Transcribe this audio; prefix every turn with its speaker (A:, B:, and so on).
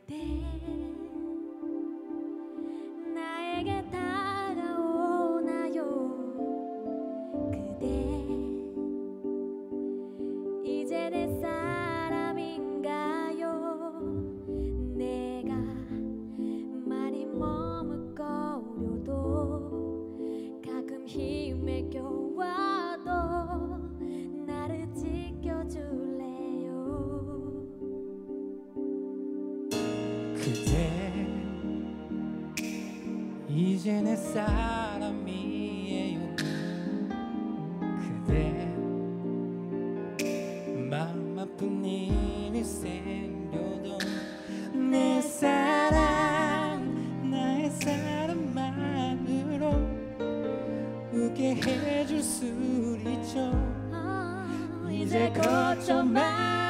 A: 그대 나에게 다가오나요. 그대 이제 내 사람인가요. 내가 많이 머뭇거려도 가끔 힘을 껴와도 나를 지켜줄래요.
B: 그대 이제 내 사람이에요. 그대 마음 아픈 일이 생겨도 내 사랑 나의 사랑만으로 웃게 해줄 수 있죠.
A: 이제 걱정 마.